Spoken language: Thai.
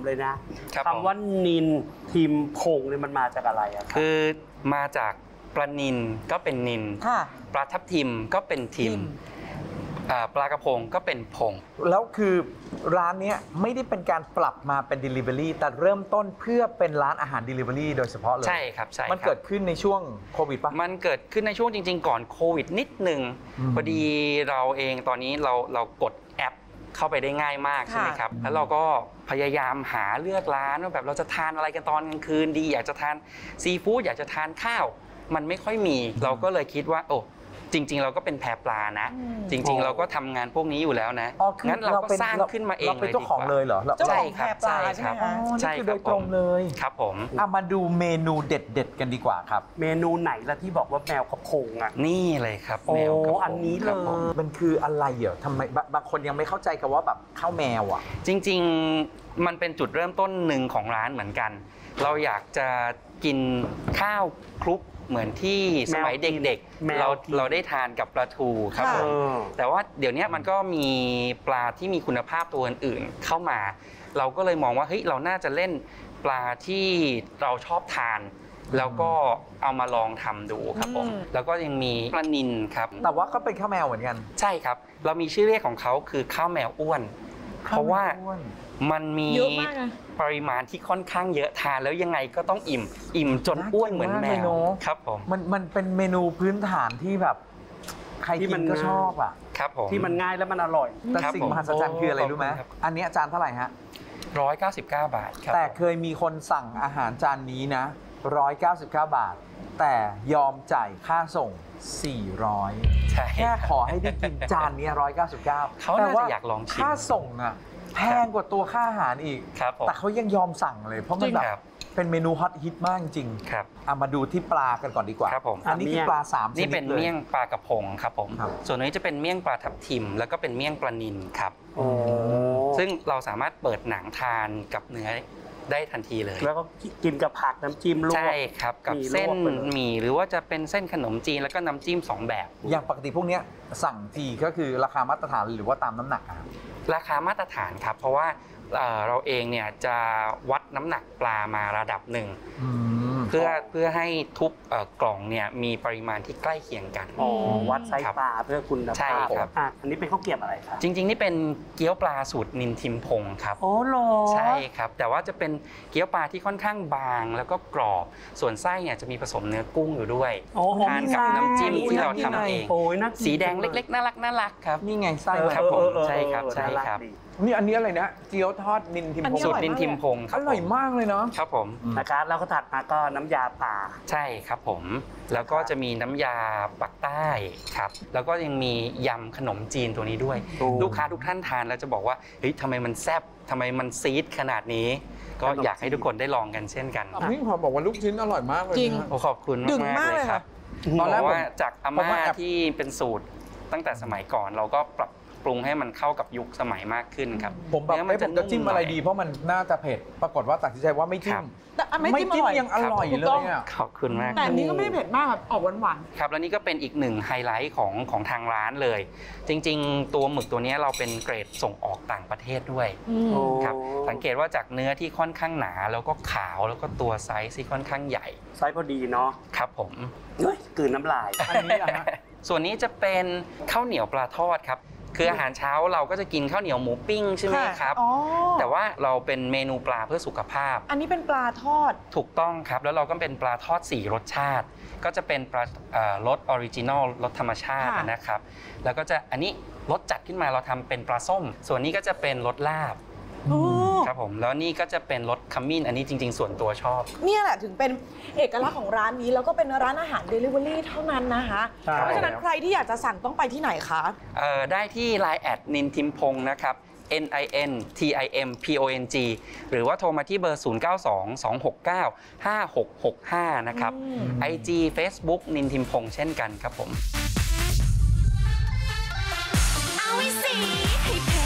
เลยนะคำว่านินทิมพงเนี่ยมันมาจากอะไรอะครับคือมาจากปลานิลก็เป็นนินปลาทับทิมก็เป็นทิมปลากระพงก็เป็นพงแล้วคือร้านนี้ไม่ได้เป็นการปรับมาเป็น Delivery แต่เริ่มต้นเพื่อเป็นร้านอาหาร Delivery โดยเฉพาะเลยใช่ครับใช่มันเกิดขึ้นในช่วงโควิดปะมันเกิดขึ้นในช่วงจริงๆก่อนโควิดนิดนึงพอดีเราเองตอนนี้เรากดแอปเข้าไปได้ง่ายมากใช่ไหมครับแล้วเราก็พยายามหาเลือกร้านว่าแบบเราจะทานอะไรกันตอนกลางคืนดีอยากจะทานซีฟู้ดอยากจะทานข้าวมันไม่ค่อยมีเราก็เลยคิดว่าโอ้จริงๆเราก็เป็นแพปลานะจริงๆเราก็ทำงานพวกนี้อยู่แล้วนะงั้นเราก็สร้างขึ้นมาเองเลยดีกว่าเราเป็นเจ้าของเลยเหรอใช่ครับใช่ครับใช่คือโดยตรงเลยครับผมมาดูเมนูเด็ดๆกันดีกว่าครับเมนูไหนล่ะที่บอกว่าแมวกระพงอ่ะนี่เลยครับแมวกระพงอันนี้เลยมันคืออะไรเหรอทำไมบางคนยังไม่เข้าใจกันว่าแบบข้าวแมวอ่ะจริงๆมันเป็นจุดเริ่มต้นหนึ่งของร้านเหมือนกันเราอยากจะกินข้าวคลุกเหมือนที่สมัยเด็กๆเราได้ทานกับปลาทูครับแต่ว่าเดี๋ยวนี้มันก็มีปลาที่มีคุณภาพตัวอื่นๆเข้ามาเราก็เลยมองว่าเฮ้ยเราน่าจะเล่นปลาที่เราชอบทานแล้วก็เอามาลองทำดูครับผมแล้วก็ยังมีปลานิลครับแต่ว่าก็เป็นข้าวแมวเหมือนกันใช่ครับเรามีชื่อเรียกของเขาคือข้าวแมวอ้วนเพราะว่ามันมีปริมาณที่ค่อนข้างเยอะทานแล้วยังไงก็ต้องอิ่มจนอ้วนเหมือนแมวครับผมมันเป็นเมนูพื้นฐานที่แบบใครกินก็ชอบอ่ะครับผมที่มันง่ายแล้วมันอร่อยแต่สิ่งมหัศจรรย์คืออะไรรู้ไหมอันนี้จานเท่าไหร่ฮะ 199 บาทครับแต่เคยมีคนสั่งอาหารจานนี้นะ199 บาทแต่ยอมจ่ายค่าส่ง400แค่ขอให้ได้กินจานนี้199 เขาน่าจะอยากลองชิมค่าส่งอ่ะแพงกว่าตัวค่าอาหารอีกแต่เขายังยอมสั่งเลยเพราะมันแบบเป็นเมนูฮอตฮิตมากจริงครับมาดูที่ปลากันก่อนดีกว่าครับผมอันนี้คือปลา3ชนิดนี่เป็นเมี่ยงปลากระพงครับผมส่วนนี้จะเป็นเมี่ยงปลาทับทิมแล้วก็เป็นเมี่ยงปลานิลครับซึ่งเราสามารถเปิดหนังทานกับเนื้อได้ทันทีเลยแล้วก็กินกับผักน้ำจิ้มลวกใช่ครับกับเส้นหมี่หรือว่าจะเป็นเส้นขนมจีนแล้วก็น้ำจิ้ม2แบบอย่างปกติพวกนี้สั่งทีก็คือราคามาตรฐานหรือว่าตามน้ำหนักราคามาตรฐานครับเพราะว่าเราเองเนี่ยจะวัดน้ำหนักปลามาระดับหนึ่งเพื่อให้ทุกกล่องเนี่ยมีปริมาณที่ใกล้เคียงกันวัดไซส์ปลาเพื่อคุณภาพใช่ครับอันนี้เป็นข้าวเกรี๊ยวอะไรครับจริงๆนี่เป็นเกี๊ยวปลาสูตรนินทิมพงครับโอ้โหใช่ครับแต่ว่าจะเป็นเกี๊ยวปลาที่ค่อนข้างบางแล้วก็กรอบส่วนไส้เนี่ยจะมีผสมเนื้อกุ้งอยู่ด้วยทานกับน้ำจิ้มที่เราทำเองสีแดงเล็กๆน่ารักครับนี่ไงไส้ครับผมใช่ครับใช่ครับนี่อันนี้อะไรนะเกี๊ยวทอดนินทิมพงสูตรนินทิมพงอร่อยมากเลยเนาะครับผมนะครับแล้วก็ถัดมาก็น้ำยาป่าใช่ครับผมแล้วก็จะมีน้ำยาปักใต้ครับแล้วก็ยังมียำขนมจีนตัวนี้ด้วยลูกค้าทุกท่านทานแล้วจะบอกว่าเฮ้ยทำไมมันแซ่บทำไมมันซีดขนาดนี้ก็อยากให้ทุกคนได้ลองกันเช่นกันนี่พอบอกว่าลูกชิ้นอร่อยมากเลยจริงขอบคุณมากเลยครับตอนแรกว่าจากอาม่าที่เป็นสูตรตั้งแต่สมัยก่อนเราก็ปรับปรุงให้มันเข้ากับยุคสมัยมากขึ้นครับผมแบบไม่ผมจะจิ้มอะไรดีเพราะมันน่าจะเผ็ดปรากฏว่าตัดสินใจว่าไม่จิ้มแต่ไม่จิ้มยังอร่อยเลยอ่ะขอบคุณมากแต่อันนี้ก็ไม่ได้เผ็ดมากแบบออกหวานๆครับแล้วนี่ก็เป็นอีกหนึ่งไฮไลท์ของทางร้านเลยจริงๆตัวหมึกตัวนี้เราเป็นเกรดส่งออกต่างประเทศด้วยครับสังเกตว่าจากเนื้อที่ค่อนข้างหนาแล้วก็ขาวแล้วก็ตัวไซส์ที่ค่อนข้างใหญ่ไซส์พอดีเนาะครับผมกลืนน้ำลายอันนี้นะส่วนนี้จะเป็นข้าวเหนียวปลาทอดครับคืออาหารเช้าเราก็จะกินข้าวเหนียวหมูปิ้งใช่ไหมครับแต่ว่าเราเป็นเมนูปลาเพื่อสุขภาพอันนี้เป็นปลาทอดถูกต้องครับแล้วเราก็เป็นปลาทอด4รสชาติก็จะเป็นปลารสออริจินอลรสธรรมชาตินะครับแล้วก็จะอันนี้รสจัดขึ้นมาเราทำเป็นปลาส้มส่วนนี้ก็จะเป็นรสลาบครับผมแล้วนี่ก็จะเป็นรสขมิ้นอันนี้จริงๆส่วนตัวชอบเนี่ยแหละถึงเป็นเอกลักษณ์ของร้านนี้แล้วก็เป็นร้านอาหาร Delivery เท่านั้นนะคะเพราะฉะนั้นใครที่อยากจะสั่งต้องไปที่ไหนคะได้ที่ LINE แอดนินทิมพงนะครับ NINTIMPONG หรือว่าโทรมาที่เบอร์ 0922695665 นะครับ IG Facebook นินทิมพงเช่นกันครับผม